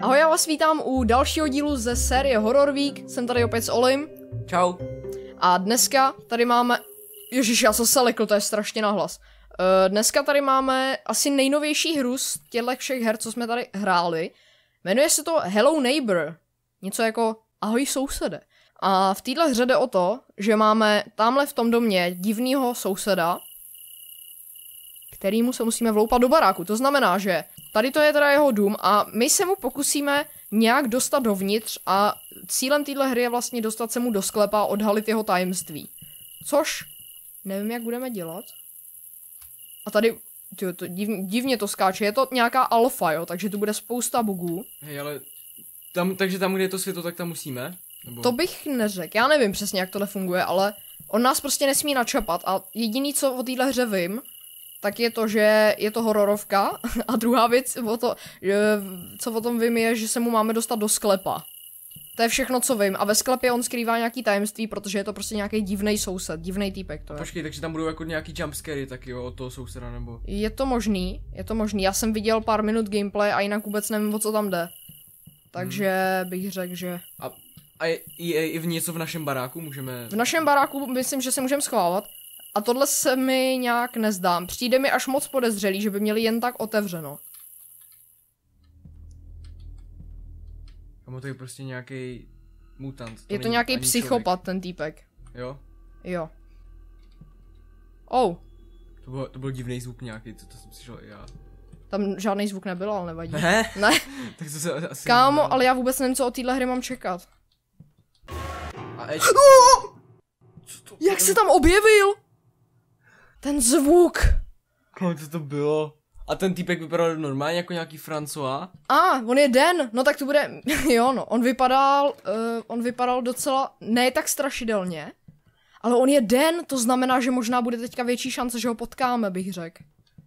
Ahoj, já vás vítám u dalšího dílu ze série Horror Week. Jsem tady opět s Olim. Čau. A dneska tady máme... Ježiš, já jsem se lekl, to je strašně nahlas. Dneska tady máme asi nejnovější hru z těchto všech her, co jsme tady hráli. Jmenuje se to Hello Neighbor. Něco jako ahoj sousede. A v této hře jde o to, že máme tamhle v tom domě divného souseda, kterýmu se musíme vloupat do baráku. To znamená, že tady to je teda jeho dům a my se mu pokusíme nějak dostat dovnitř a cílem téhle hry je vlastně dostat se mu do sklepa a odhalit jeho tajemství. Což nevím, jak budeme dělat. A tady, tyjo, to divně to skáče, je to nějaká alfa, jo, takže tu bude spousta bugů. Hej, ale takže tam, kde je to světlo, tak tam musíme? Nebo... To bych neřekl, já nevím přesně, jak tohle funguje, ale on nás prostě nesmí načapat a jediný, co o téhle hře vím, tak je to, že je to hororovka a druhá věc, co o tom vím, je, že se mu máme dostat do sklepa. To je všechno, co vím. A ve sklepě on skrývá nějaký tajemství, protože je to prostě nějaký divnej soused, divnej týpek to je. Počkej, takže tam budou jako nějaký jumpscary taky jo, od toho souseda, nebo? Je to možný. Já jsem viděl pár minut gameplay a jinak vůbec nevím, o co tam jde. Takže bych řekl, že... A je v něco v našem baráku můžeme... V našem baráku myslím, že se můžeme schovávat. A tohle se mi nějak nezdám. Přijde mi až moc podezřelý, že by měli jen tak otevřeno. Kamo, to je prostě nějaký mutant. Je to nějaký psychopat, ten týpek. Jo? Jo. Oh. To byl divný zvuk nějaký, to jsem slyšel i já. Tam žádný zvuk nebyl, ale nevadí. Ne? Tak to se asi kámo, nebyl. Ale já vůbec nevím, co od téhle hry mám čekat. Jak se tam objevil? Ten zvuk. Kámo, co to bylo? A ten týpek vypadal normálně jako nějaký François? On je Den, no tak to bude, jo no, on vypadal docela, ne tak strašidelně, ale on je Den, to znamená, že možná bude teďka větší šance, že ho potkáme, bych řekl.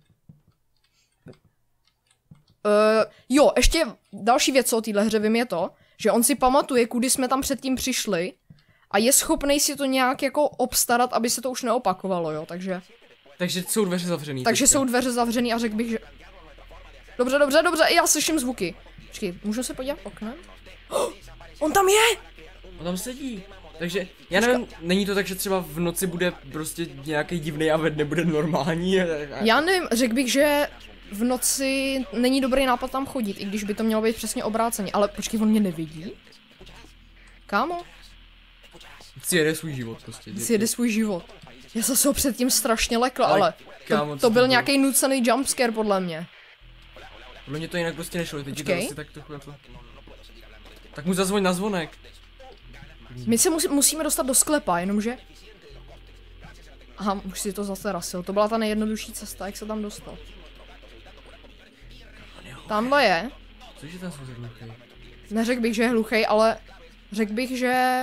Jo, ještě další věc, co o téhle hře vím, je to, že on si pamatuje, kudy jsme tam předtím přišli a je schopnej si to nějak jako obstarat, aby se to už neopakovalo, jo, takže... Takže jsou dveře zavřený. Takže jsou dveře zavřený a řekl bych, že... Dobře, já slyším zvuky. Počkej, můžu se podívat oknem? On tam je! On tam sedí. Takže, já nevím, není to tak, že třeba v noci bude prostě nějaký divný a ve dne bude normální? Já nevím, řekl bych, že v noci není dobrý nápad tam chodit, i když by to mělo být přesně obráceně, ale počkej, on mě nevidí? Kámo? Si jede svůj život prostě. Si jede svůj život. Já jsem se ho předtím strašně lekl, ale kámo, to byl nějaký nucený jumpscare podle mě. Podle mě to jinak prostě nešlo, teď to asi tak trochu jako... Tak mu zazvoň na zvonek. My se musíme dostat do sklepa, jenomže... Aha, už si to zase rasil, to byla ta nejjednodušší cesta, jak se tam dostat. Tamhle je. Cože ten soused hluchej? Neřekl bych, že je hluchej, ale řekl bych, že...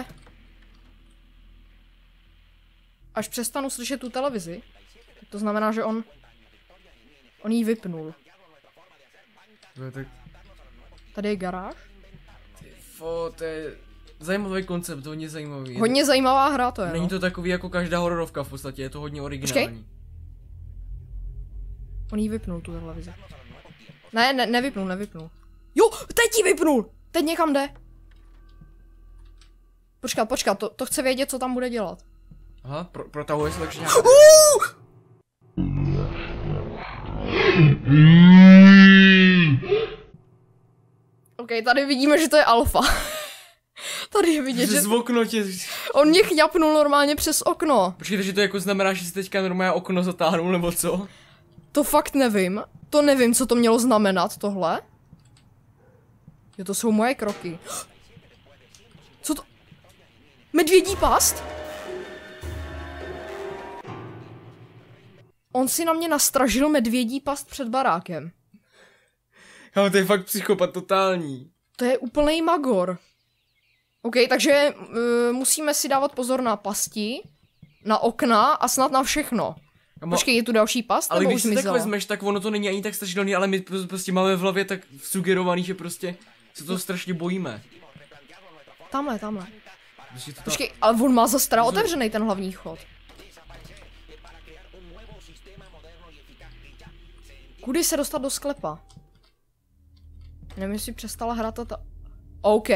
Až přestanu slyšet tu televizi, to znamená, že on ji vypnul. Tak... Tady je garáž. To je zajímavý koncept, hodně zajímavý. Hodně zajímavá hra to je. Není to takový jako každá hororovka v podstatě, je to hodně originální. Počkej. On ji vypnul, tu televizi. Ne, nevypnul. Jo, teď ji vypnul! Teď někam jde. Počkat, to chce vědět, co tam bude dělat. Aha, protahuje se takže nějak... OK, tady vidíme, že to je alfa. Tady je vidět, že... On mě chňapnul normálně přes okno. Počkejte, že to jako znamená, že si teďka normálně okno zatáhnul, nebo co? To fakt nevím. To nevím, co to mělo znamenat, tohle. Jo, to jsou moje kroky. Co to... Medvědí past? On si na mě nastražil medvědí past před barákem. Ale to je fakt psychopat totální. To je úplnej magor. OK, takže musíme si dávat pozor na pasti, na okna a snad na všechno. Počkej, je tu další past, ale nebo když už si tak vezmeš, tak ono to není ani tak strašidelný, ale my prostě máme v hlavě tak sugerovaný, že prostě se toho strašně bojíme. Tamhle. Počkej, ale on má zase otevřený ten hlavní chod. Kudy se dostat do sklepa? Nevím, jestli přestala hrát ta... OK.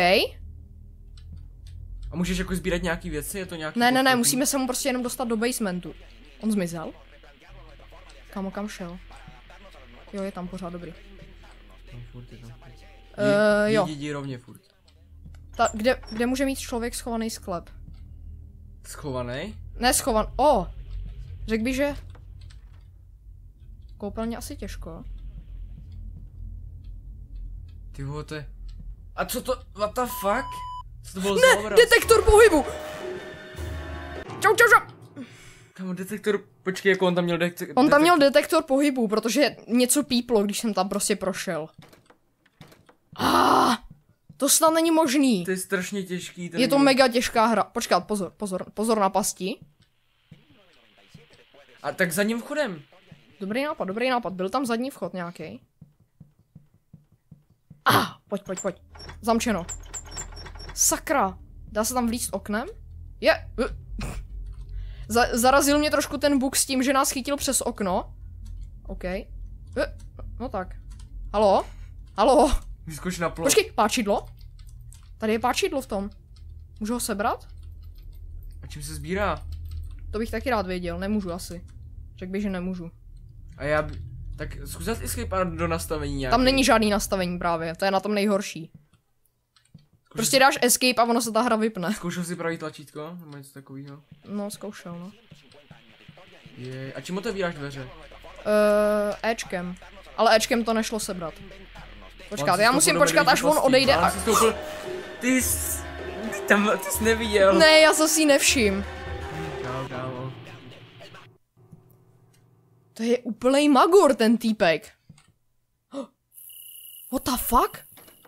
A můžeš jako sbírat nějaký věci, je to nějaký... Ne, musíme se mu prostě jenom dostat do basementu. On zmizel? Kam šel? Jo, je tam pořád, dobrý. No, furt je tam. Jo. Jdi rovně furt. Kde může mít člověk schovaný sklep? Schovaný? Ne schovan... Řekl bych, že... Koupelně asi těžko. Ty vole, to je... A co to... What the fuck? Co to bylo za obraz? Detektor pohybu! Čau. Kámo, detektor... Počkej, jako on tam měl detektor... On tam měl detektor pohybu, protože něco píplo, když jsem tam prostě prošel. To snad není možný. To je strašně těžký. Je to mega těžká hra. Počkat, pozor na pasti. A tak za ním vchodem. Dobrý nápad. Byl tam zadní vchod nějaký. Pojď. Zamčeno. Sakra. Dá se tam vlízt oknem? Zarazil mě trošku ten bug s tím, že nás chytil přes okno. OK. No tak. Halo? Vyskoč na plot. Počkej, páčidlo? Tady je páčidlo v tom. Můžu ho sebrat? A čím se sbírá? To bych taky rád věděl, nemůžu asi. Řekl bych, že nemůžu. A já tak zkus dát escape do nastavení nějaký. Tam není žádný nastavení právě, to je na tom nejhorší. Prostě dáš escape a ono se ta hra vypne. Zkoušel jsi pravý tlačítko? Nebo něco takového? No, zkoušel, no. A čím otevíráš dveře? Ečkem. Ale Ečkem to nešlo sebrat. Počkat, já musím počkat, až on odejde a... Ty jsi neviděl. Ne, já se si nevšim. Kámo. To je úplnej magor, ten týpek. What the fuck?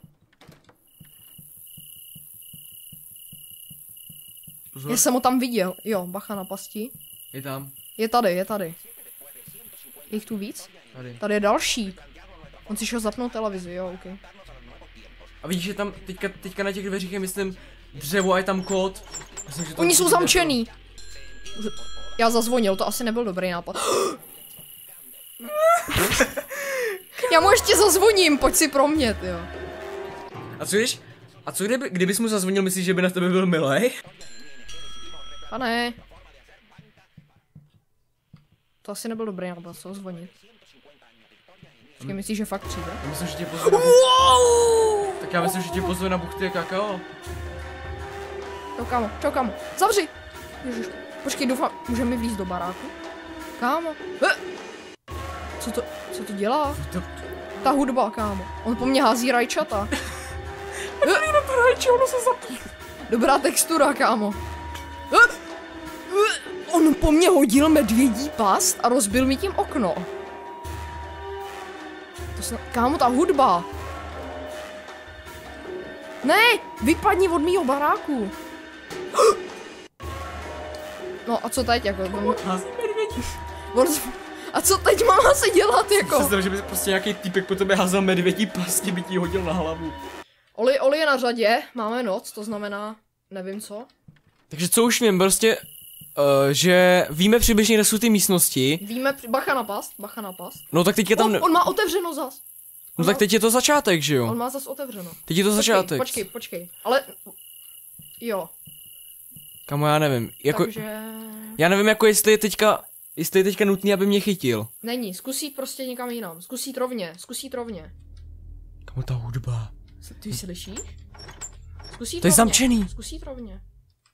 Pozor. Já jsem ho tam viděl. Jo, bacha na pasti. Je tam. Je tady. Je jich tu víc? Tady je další. On si šel zapnout televizi, jo, ok. A vidíš, že tam teďka na těch dveřích je, myslím, dřevo a je tam kód. Myslím, že to Oni jsou zamčený. Já zazvonil, to asi nebyl dobrý nápad. Já mu ještě zazvoním, pojď si pro mě, jo. A co kdybys mu zazvonil, myslíš, že by na tebe byl milej? Pane. To asi nebyl dobrý nápad, co zvonit. Počkej, myslíš, že fakt přijde? Já myslím, že tě pozve na Tak já myslím, že tě pozve na buchty a kakao. Čau kámo, zavři! Ježiš, počkej, doufám, můžeme mi vlízt do baráku? Kámo, co to dělá? Ta hudba, kámo, on po mně hází rajčata. Na to rajče, ono se zapí. Dobrá textura, kámo. On po mně hodil medvědí past a rozbil mi tím okno. Kámo, ta hudba. Ne, vypadni od mýho baráku. No a co teď jako? A co teď mám asi dělat jako? Představ, že by prostě nějaký týpek po tebe házel medvědí pasti, by ti hodil na hlavu. Oli je na řadě, máme noc, to znamená, nevím co. Takže co už vím, prostě, že víme přibližně, kde jsou ty místnosti. Víme, bacha na past. No tak teď je tam... On má otevřeno zas. No tak teď je to začátek, že jo? On má zas otevřeno. Teď je to začátek. Počkej, ale... Jo. Kamo, já nevím, jako... Takže... Já nevím, jako jestli je teďka nutný, aby mě chytil. Není, zkusí prostě někam jinam, zkusí rovně. Kamo, ta hudba. Ty slyšíš? Zkusí to je zamčený. Zkusí rovně.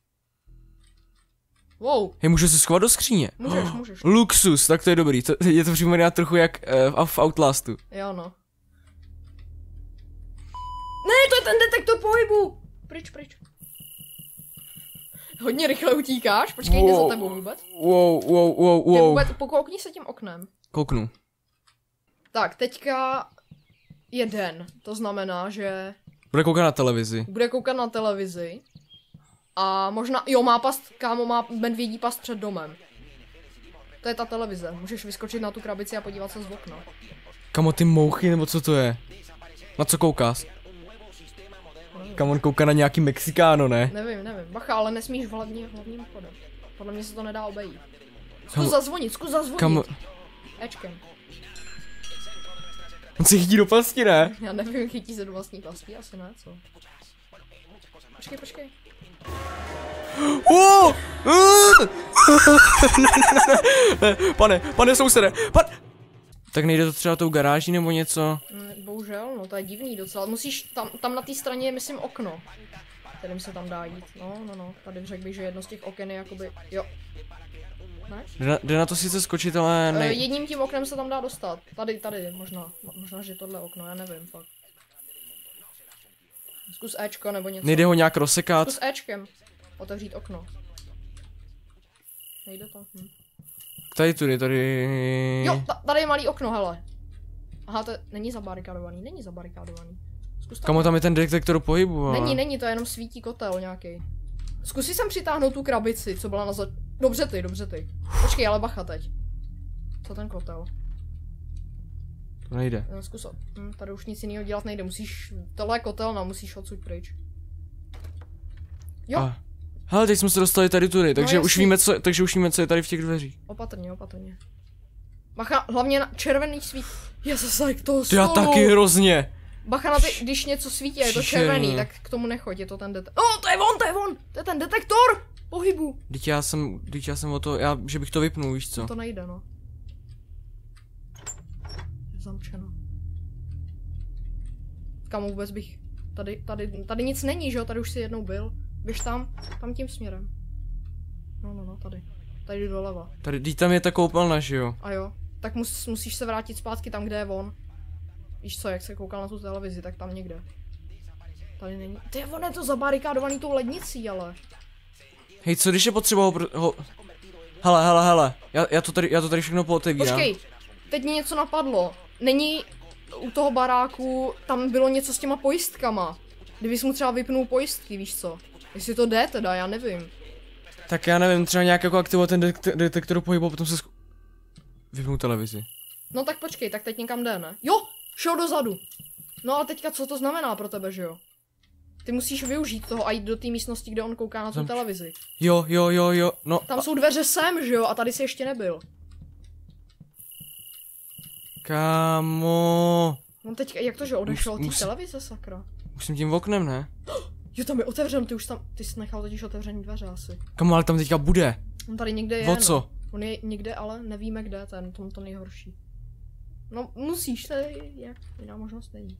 Wow. Hej, můžu se schovat do skříně. Můžeš. Luxus, tak to je dobrý. Je to připomíná trochu jak v Outlastu. Jo no. Ne, to je ten detektor pohybu. Pryč. Hodně rychle utíkáš, počkej, jde za tebou vůbec. Wow. Pokoukni se tím oknem. Kouknu. Tak, teďka je den, to znamená, že... Bude koukat na televizi. A možná, jo, má past, kámo, má medvědí past před domem. To je ta televize, můžeš vyskočit na tu krabici a podívat se z okna. Kamo, ty mouchy, nebo co to je? Na co koukáš? Kam on kouká na nějaký Mexikáno, ne? Nevím, bacha, ale nesmíš v hlavním vchodem. Podle mě se to nedá obejít. Zkus zazvonit. Kam... Ečkem. On se chytí do pasti, ne? Já nevím, chytí se do vlastní pasti, asi ne, co? Počkej. Pane sousede, Tak nejde to třeba tou garáží nebo něco? Bohužel, no to je divný docela. Musíš, tam na té straně je myslím okno, kterým se tam dá jít. No, tady řekl bych, že jedno z těch oken je jakoby, jo. Ne? Jde na to sice skočit, ale ne. Jedním tím oknem se tam dá dostat. Tady, možná, že tohle okno, já nevím, fakt. Zkus Ečko nebo něco. Nejde ho nějak rozsekat. Zkus Ečkem. Otevřít okno. Nejde to. Tady. Jo, tady je malý okno, hele. Aha, to není zabarikádovaný, Zkus Kamo, tam je ten detektor pohybu, ale... Není, to je jenom svítí kotel nějaký. Zkus si sem přitáhnout tu krabici, co byla na Dobře ty. Počkej, ale bacha teď. Co ten kotel? To nejde. Zkus tady už nic jiného dělat nejde, tohle je kotelna, musíš odsud pryč. Jo. Hele, teď jsme se dostali tady tudy, takže už víme, co je tady v těch dveřích. Opatrně. Bacha, hlavně na červený svít. Jak toho stolu. Já taky hrozně. Bacha na ty, když něco svítí a je to červený, tak k tomu nechoď, je to ten detektor. To je on! To je ten detektor pohybu. Teď já jsem o to, že bych to vypnul, víš co? No to nejde, no. Zamčeno. Kam vůbec bych, tady nic není, že jo, tady už si jednou byl. Běž tam tím směrem. No, tady jdu doleva. Tady tam je ta koupelna, že jo? A jo, tak musíš se vrátit zpátky tam, kde je on. Víš co, jak se koukal na tu televizi, tak tam někde. Tady není. On je to zabarikádovaný tou lednicí, ale. Hej, co když je potřeba ho... Hele, já to tady všechno pootevírám. Počkej, teď mě něco napadlo. Není u toho baráku, tam bylo něco s těma pojistkama. Kdybys mu třeba vypnul pojistky, víš co? Jestli to jde teda, já nevím. Tak já nevím, třeba nějak jako aktivovat ten detektor pohybu, potom se vypnu televizi. No tak počkej, tak teď někam jde, ne? Jo, šel dozadu. No a teďka co to znamená pro tebe, že jo? Ty musíš využít toho a jít do té místnosti, kde on kouká na tu televizi. Jo, no. Tam jsou dveře sem, že jo? A tady jsi ještě nebyl. Kámo. No teďka, jak to, že odešel od té televize, sakra? Už jsem tím oknem, ne? Jo, tam je otevřen, ty jsi nechal totiž otevřený dveře asi. Kámo, ale tam teďka bude. On tady někde je, O co? No. On je někde, ale nevíme kde, to nejhorší. No, musíš se, jiná možnost není.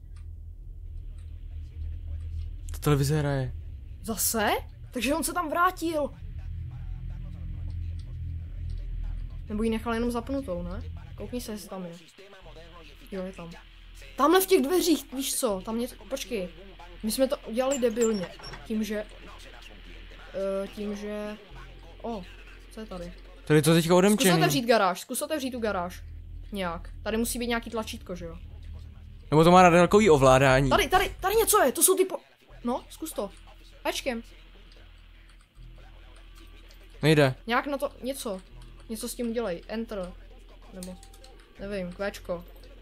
Ta televize hraje. Zase? Takže on se tam vrátil. Nebo ji nechal jenom zapnutou, ne? Koukni se, jestli tam je. Jo, je tam. Tamhle v těch dveřích, víš co, tam něco, počkej. My jsme to udělali debilně. Tím, že... co je tady? Tady to teďka odemčený. Zkus otevřít tu garáž. Nějak. Tady musí být nějaký tlačítko, že jo? Nebo to má na dálkový ovládání. Tady něco je, to jsou ty No, zkus to. Ečkem. Nejde. Nějak na to, něco s tím udělej. Enter. Nebo, nevím, kvéčko.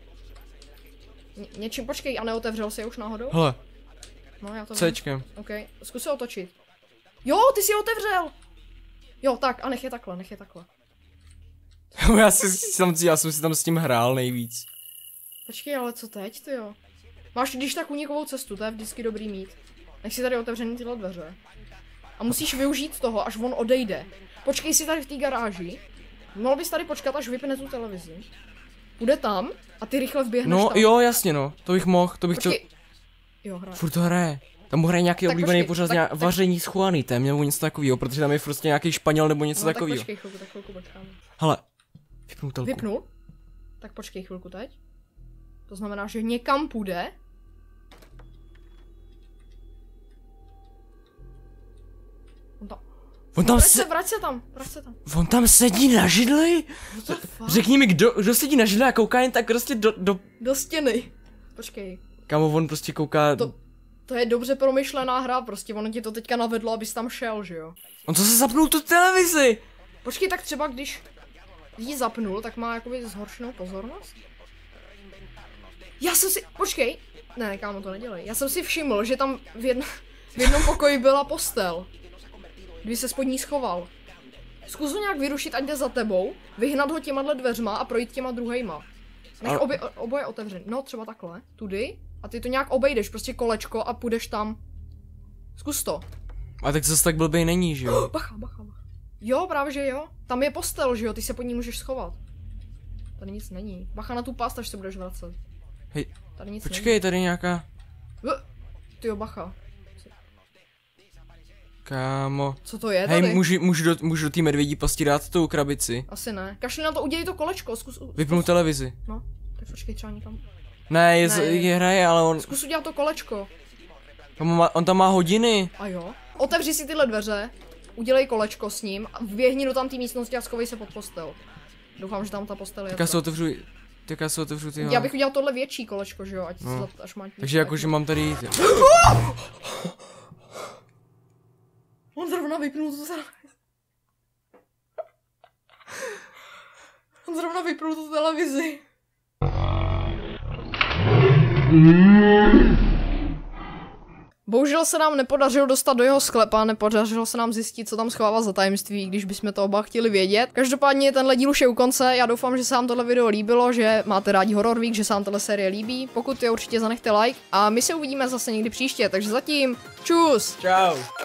Něčím, počkej, a neotevřel se už náhodou? Hele. No, já to Cčkem. OK, zkus se otočit. Jo, ty jsi otevřel! Jo, tak, a nech je takhle. já jsem si tam s tím hrál nejvíc. Počkej, ale co teď, ty jo? Máš když tak unikovou cestu, to je vždycky dobrý mít. Nech si tady otevřený tyhle dveře. A musíš využít toho, až on odejde. Počkej si tady v té garáži. Mohl bys tady počkat, až vypne tu televizi. Půjde tam a ty rychle vběhneš tam. Jo, jasně no, to bych mohl, Počkej. Jo, hraje. Furt to hraje. Tam hraje nějaký oblíbený pořad, vaření s Juanitem nebo něco takového, protože tam je prostě nějaký Španěl nebo něco takového. Tak chvilku počkáme. Hele, vypnu telku. Vypnul? Tak počkej chvilku teď. To znamená, že někam půjde. Vrať se tam. On tam sedí na židli? Řekni mi, kdo sedí na židli a kouká jen tak prostě do stěny. Počkej. Kámo, on prostě kouká... To je dobře promyšlená hra, prostě ono ti to teďka navedlo, abys tam šel, že jo? On to se zapnul tu televizi! Počkej, tak třeba když ji zapnul, tak má jakoby zhoršenou pozornost? Já jsem si... Počkej. Ne, kámo, to nedělej. Já jsem si všiml, že tam v jednom pokoji byla postel. Kdy se spod ní schoval. Zkus ho nějak vyrušit, ať jde za tebou, vyhnat ho těma dveřma a projít těma druhejma. Nech oboje otevřený. No, třeba takhle. Tudy. A ty to nějak obejdeš, prostě kolečko a půjdeš tam. Zkus to. A tak zase tak blbej není, že jo? Bacha. Jo, právě že jo. Tam je postel, že jo, ty se pod ní můžeš schovat. Tady nic není. Bacha na tu past, až se budeš vracet. Hej, tady nic počkej, není. Tady nějaká... Tyjo, bacha. Kámo. Co to je tady? Hej, můžu do té medvědí pasti dát tou krabici? Asi ne. Kašli na to, udělej to kolečko, zkus. Vypnu televizi. No, tak počkej třeba někam. Ne, je hraje, ale on... Zkus udělat to kolečko. On tam má hodiny. A jo? Otevři si tyhle dveře, udělej kolečko s ním a vběhni do tam té místnosti a schovej se pod postel. Doufám, že tam ta postel je. Tak já se otevřu tyhle. Já bych udělal tohle větší kolečko, že jo, ať no. Až má. Takže jakože mám tady jít. On zrovna vypnul tu televizi. Bohužel se nám nepodařilo dostat do jeho sklepa, nepodařilo se nám zjistit, co tam schovává za tajemství, když bychom to oba chtěli vědět. Každopádně tenhle díl už je u konce, já doufám, že se vám tohle video líbilo, že máte rádi Horror Week, že se vám tahle série líbí. Pokud jo, určitě zanechte like a my se uvidíme zase někdy příště, takže zatím čus! Čau!